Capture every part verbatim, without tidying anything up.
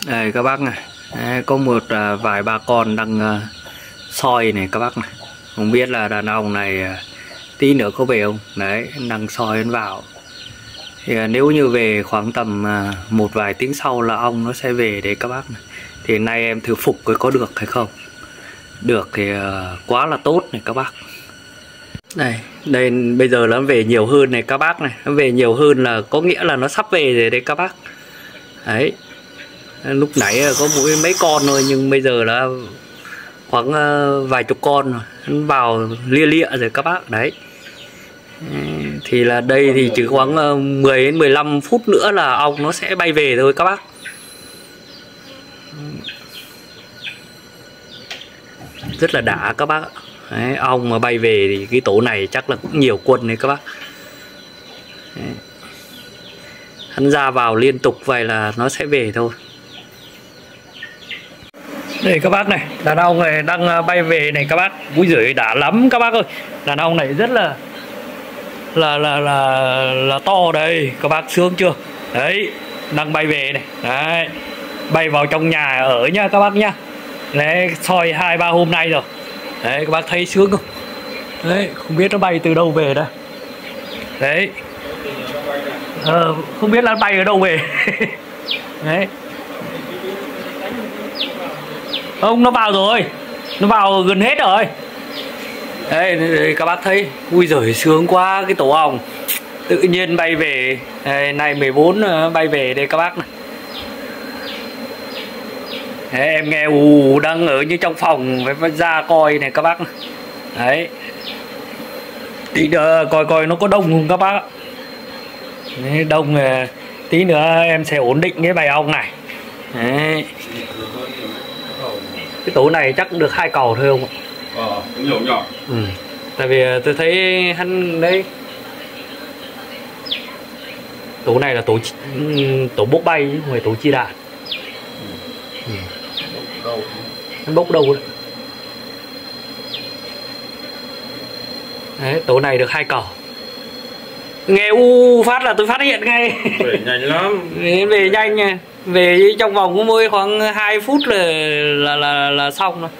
Đây các bác này, đấy, có một à, vài bà con đang à, soi này các bác này. Không biết là đàn ông này à, tí nữa có về không. Đấy, đang soi nó vào. Thì à, nếu như về khoảng tầm à, một vài tiếng sau là ong nó sẽ về đấy các bác này. Thì nay em thử phục coi có được hay không. Được thì à, quá là tốt này các bác. Đây, đây bây giờ nó về nhiều hơn này các bác này. Nó về nhiều hơn là có nghĩa là nó sắp về rồi đấy các bác. Đấy. Lúc nãy có mỗi mấy con thôi, nhưng bây giờ là khoảng vài chục con rồi. Nó vào lia lịa rồi các bác. Đấy. Thì là đây thì chỉ khoảng mười đến mười lăm phút nữa là ong nó sẽ bay về thôi các bác. Rất là đã các bác. Đấy, ong mà bay về thì cái tổ này chắc là cũng nhiều quân đấy các bác. Đấy. Hắn ra vào liên tục vậy là nó sẽ về thôi. Đây các bác này, đàn ông này đang bay về này các bác. Úi giời đã lắm các bác ơi. Đàn ông này rất là là là là là to đây các bác, sướng chưa? Đấy, đang bay về này. Đấy. Bay vào trong nhà ở nha các bác nhá. Đấy, soi hai ba hôm nay rồi. Đấy, các bác thấy sướng không? Đấy, không biết nó bay từ đâu về đây. Đấy. Ờ, không biết nó bay ở đâu về. Đấy. Không, nó vào rồi. Nó vào gần hết rồi. Đây, đây các bác thấy. Ui giời, sướng quá cái tổ ong. Tự nhiên bay về. Đây, này mười bốn bay về đây các bác này. Đấy, em nghe ù đang ở như trong phòng phải ra coi này các bác này. Đấy. Tí nữa coi coi nó có đông không các bác. Đấy, đông tí nữa em sẽ ổn định cái bầy ong này. Đấy. Cái tổ này chắc được hai cầu thôi không ạ? Ờ, nhỏ nhỏ. Ừ. Tại vì tôi thấy hắn đấy. Tổ này là tổ tổ bốc bay chứ không phải tổ chi đàn. Ừ. Đâu? Hắn bốc đâu đấy. Đấy, tổ này được hai cầu. Nghe u phát là tôi phát hiện ngay. Về nhanh lắm. Về nhanh nha. Về trong vòng có mỗi khoảng hai phút là là là, là xong rồi.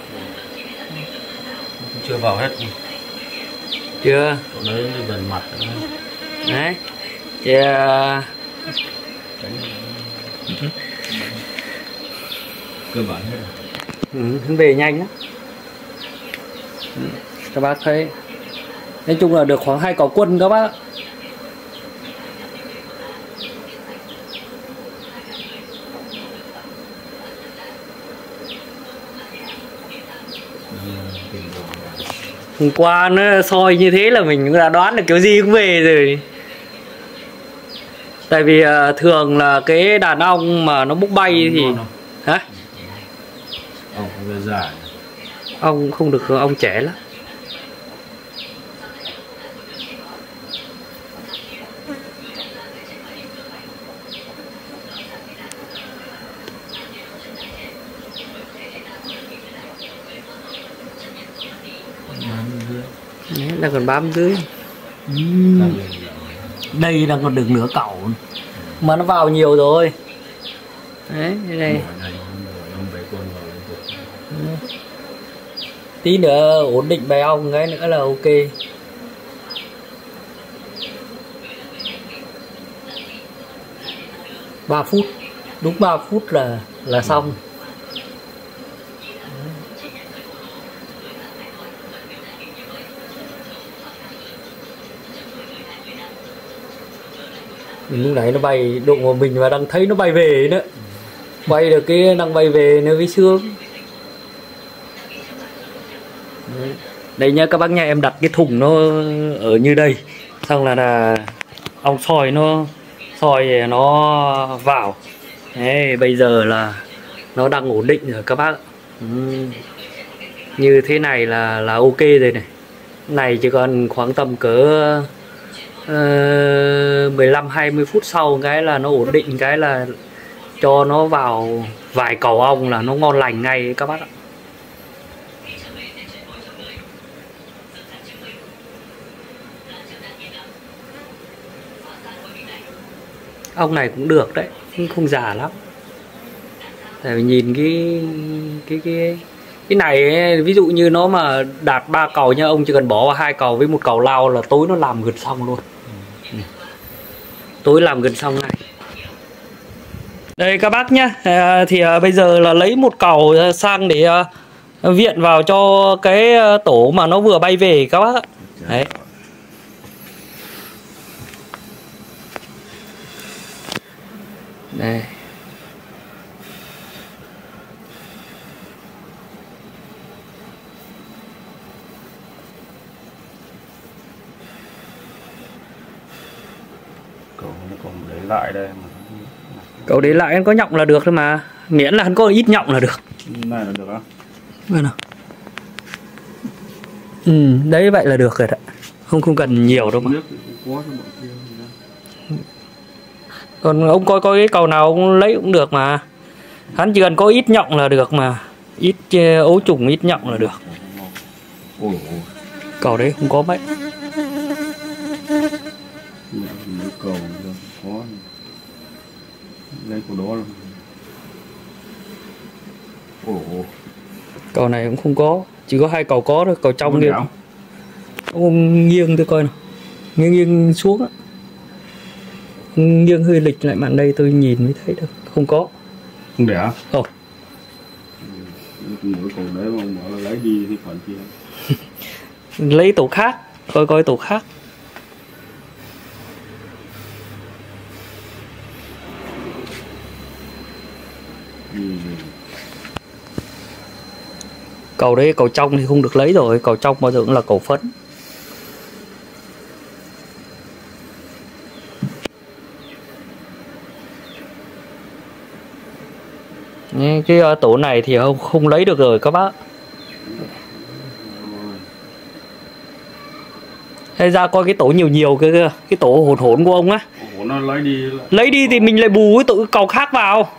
Chưa vào hết. Chưa. Chỗ đấy đi gần mặt. Đấy. Yeah. Cơ bản hết rồi. Ừ, về nhanh lắm. Các bác thấy. Nói chung là được khoảng hai cầu quân các bác. Hôm qua nó soi như thế là mình cũng đã đoán được kiểu gì cũng về rồi. Tại vì uh, thường là cái đàn ong mà nó bốc bay thì hả? Ong không dài. Ong không được, ong trẻ lắm. Đấy, đang còn bám dưới. uhm. Đây đang còn được nửa cẩu mà nó vào nhiều rồi. Đấy, đây. Tí nữa ổn định bầy ong cái nữa là ok. Ba phút, đúng ba phút là là xong. Lúc nãy nó bay đụng vào mình và đang thấy nó bay về nữa. Bay được cái đang bay về nữa với sướng. Đây nhá các bác nha, em đặt cái thùng nó ở như đây. Xong là là ong soi nó soi nó vào. Đấy, bây giờ là nó đang ổn định rồi các bác. Ừ. Như thế này là là ok rồi này. Này chỉ còn khoảng tầm cỡ Uh, mười lăm hai mươi phút sau cái là nó ổn định, cái là cho nó vào vài cầu ong là nó ngon lành ngay các bác ạ. Ong này cũng được đấy, nhưng không già lắm. Tại vì nhìn cái cái cái cái này ấy, ví dụ như nó mà đạt ba cầu nha, ông chỉ cần bỏ vào hai cầu với một cầu lao là tối nó làm gần xong luôn. Ừ. Tối làm gần xong này. Đây các bác nhá, à, thì à, bây giờ là lấy một cầu sang để à, viện vào cho cái tổ mà nó vừa bay về các bác ạ. Đấy. Đây. Cậu nó còn để lại đây mà. Cậu để lại anh có nhộng là được thôi mà. Miễn là hắn có ít nhộng là được. Này là được á? Vậy nào. Ừ, đấy vậy là được rồi đấy. Không không cần nhiều đâu mà. Còn ông coi coi cái cầu nào ông lấy cũng được mà. Hắn chỉ cần có ít nhộng là được mà. Ít ấu trùng, ít nhộng là được. Ôi ôi. Cầu đấy không có mấy. Cầu có. Lấy của đó luôn. Ôi ôi. Cầu này cũng không có. Chỉ có hai cầu có thôi. Cầu trong kia. Ông nghiêng tôi coi nào. Nghiêng nghiêng xuống á. Nghiêng hơi lịch lại màn đây tôi nhìn mới thấy được. Không có. Không để á? Không. Mỗi cầu đấy mà ông bảo là lấy đi thì phần kia. Lấy tổ khác. Coi coi tổ khác. Ừ. Cầu đấy cầu trong thì không được lấy rồi. Cầu trong bao giờ cũng là cầu phấn. Cái tổ này thì không không lấy được rồi các bác. Hay ra coi cái tổ nhiều nhiều cái cái tổ hỗn hỗn của ông á. Nó lấy đi. Lấy đi thì mình lại bù cái tổ cầu khác vào.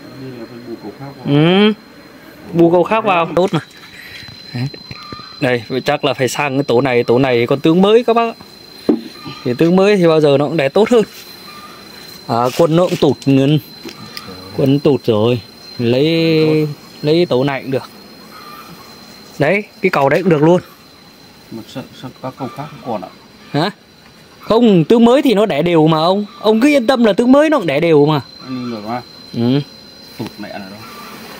Ừ. Bù cầu khác vào tốt mà. Đây chắc là phải sang cái tổ này. Tổ này còn tướng mới các bác. Thì tướng mới thì bao giờ nó cũng đẻ tốt hơn. À, quân nó cũng tụt ngân. Quân tụt rồi. Lấy lấy tổ này cũng được. Đấy cái cầu đấy cũng được luôn. Mà sao, sao các cầu khác không còn ạ? Hả? Không, tướng mới thì nó đẻ đều mà ông. Ông cứ yên tâm là tướng mới nó cũng đẻ đều mà. Anh được mà. Ừ. Tụt mẹ nào đâu.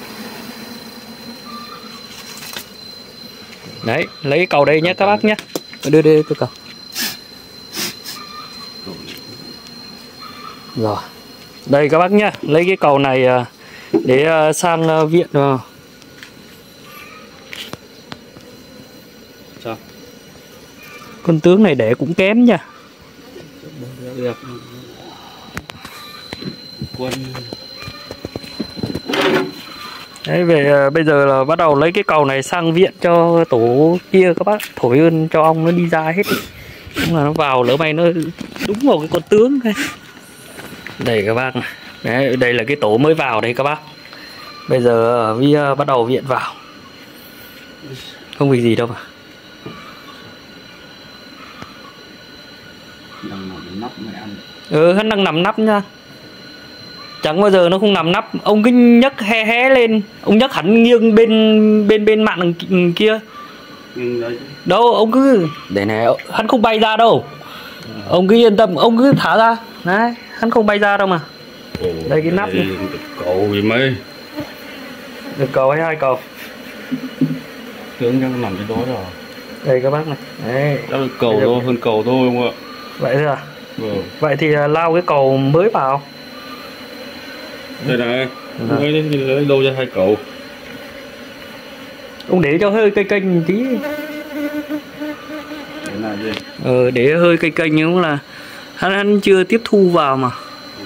Đấy, lấy cái cầu đây nhé các bác nhé. Đưa đưa tôi cầu. Rồi. Đây các bác nhé, lấy cái cầu này để sang viện vào. Sao? Con tướng này đẻ cũng kém nha. Quân. Đấy về bây giờ là bắt đầu lấy cái cầu này sang viện cho tổ kia các bác. Thổi ơn cho ong nó đi ra hết. Đúng là nó vào lỡ may nó đúng vào cái con tướng thôi. Đây các bác. Đấy, đây là cái tổ mới vào đây các bác. Bây giờ vi bắt đầu viện vào. Không việc gì đâu mà. Đang nằm nắp mẹ ăn. Ừ, hắn đang nằm nắp nha. Chẳng bao giờ nó không nằm nắp. Ông cứ nhấc hé hé lên. Ông nhấc hẳn nghiêng bên bên bên mạn kia. Đâu, ông cứ để này, hắn không bay ra đâu. À. Ông cứ yên tâm, ông cứ thả ra. Đấy, hắn không bay ra đâu mà. Ồ, đây cái nắp. Cầu gì mấy? Được cầu hay hai cầu? Tướng đang nằm trên đó rồi. Đây các bác này. Đấy. Đó là cầu thôi, hơn cầu thôi không ạ? Vậy thôi à? Ừ. Vậy thì lao cái cầu mới vào. Đây này, lấy lấy đâu ra hai cầu. Ông để cho hơi cây kênh một tí. Để là gì? Ờ, để hơi cây kênh cũng là hắn, hắn chưa tiếp thu vào mà.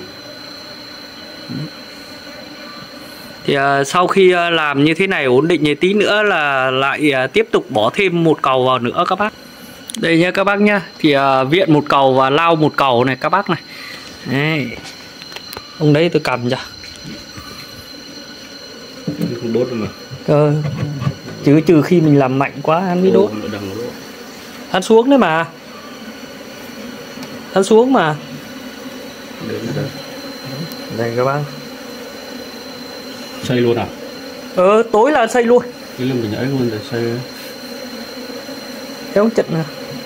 Ừ. Thì à, sau khi à, làm như thế này ổn định thì tí nữa là lại à, tiếp tục bỏ thêm một cầu vào nữa các bác. Đây nha các bác nhá. Thì à, viện một cầu và lao một cầu này các bác này. Đấy. Ông đấy tôi cầm cho. Không đốt mà. Ờ, chứ trừ khi mình làm mạnh quá hắn mới đốt. Hắn xuống đấy mà. Hắn xuống mà. Đây, đây. Đây các bác. xây luôn à? Ờ, tối là xây luôn. Cái là mình ấy luôn để xây. Cái ống chật nè.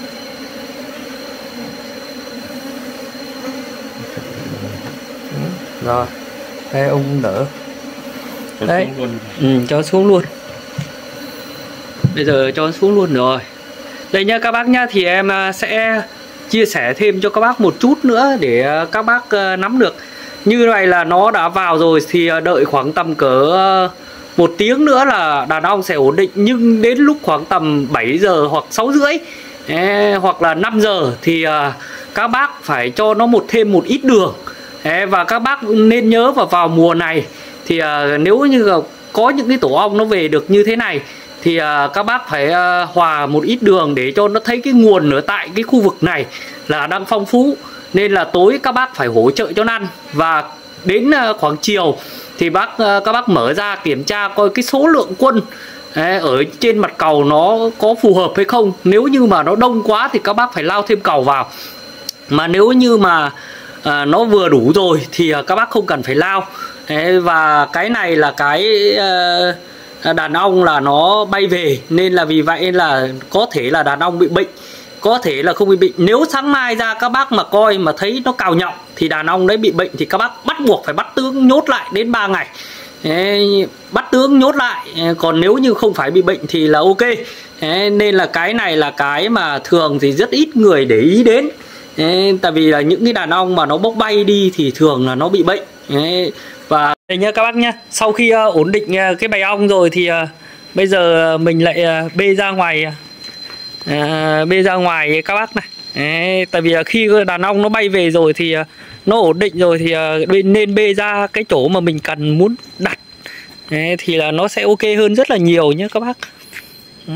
Rồi, đây ông đỡ. Cho Đấy. xuống luôn. Ừ, cho xuống luôn. Bây giờ cho xuống luôn rồi. Đây nha các bác nhá, thì em sẽ chia sẻ thêm cho các bác một chút nữa để các bác nắm được. Như vậy là nó đã vào rồi thì đợi khoảng tầm cỡ một tiếng nữa là đàn ong sẽ ổn định. Nhưng đến lúc khoảng tầm bảy giờ hoặc sáu rưỡi hoặc là năm giờ thì các bác phải cho nó một thêm một ít đường. Và các bác nên nhớ vào vào mùa này thì nếu như có những cái tổ ong nó về được như thế này thì các bác phải hòa một ít đường để cho nó thấy cái nguồn ở tại cái khu vực này là đang phong phú. Nên là tối các bác phải hỗ trợ cho nó ăn. Và đến khoảng chiều thì bác các bác mở ra kiểm tra coi cái số lượng quân ở trên mặt cầu nó có phù hợp hay không. Nếu như mà nó đông quá thì các bác phải lao thêm cầu vào. Mà nếu như mà à, nó vừa đủ rồi thì các bác không cần phải lao. Và cái này là cái đàn ong là nó bay về, nên là vì vậy là có thể là đàn ong bị bệnh, có thể là không bị bệnh. Nếu sáng mai ra các bác mà coi mà thấy nó cào nhọng thì đàn ong đấy bị bệnh thì các bác bắt buộc phải bắt tướng nhốt lại đến ba ngày. Đấy, bắt tướng nhốt lại. Còn nếu như không phải bị bệnh thì là ok. Đấy, nên là cái này là cái mà thường thì rất ít người để ý đến. Đấy, tại vì là những cái đàn ong mà nó bốc bay đi thì thường là nó bị bệnh. Đấy, và đây nha các bác nhá, sau khi uh, ổn định uh, cái bầy ong rồi thì uh, bây giờ mình lại uh, bê ra ngoài uh, bê ra ngoài các bác này. Đấy, tại vì uh, khi đàn ong nó bay về rồi thì uh, nó ổn định rồi thì uh, nên bê ra cái chỗ mà mình cần muốn đặt. Đấy, thì là nó sẽ ok hơn rất là nhiều nhé các bác. Đó.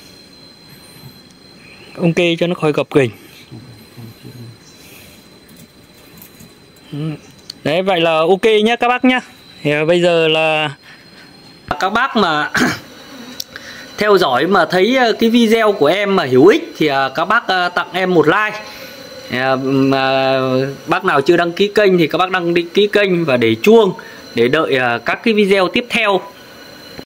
Ok cho nó khỏi gập ghềnh. Đấy, vậy là ok nhé các bác nhé. Thì bây giờ là các bác mà theo dõi mà thấy cái video của em mà hữu ích thì các bác tặng em một like. Mà bác nào chưa đăng ký kênh thì các bác đăng ký kênh và để chuông để đợi các cái video tiếp theo